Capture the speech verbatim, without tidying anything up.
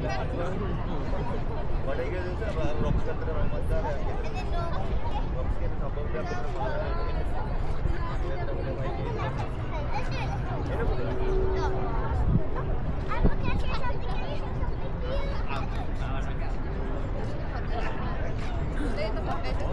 Whatever it is, rocks के अंदर मत डाल यार rocks के अंदर सब लोग अपने मारा है ये तो बोले भाई ये ये ना बोले They don't have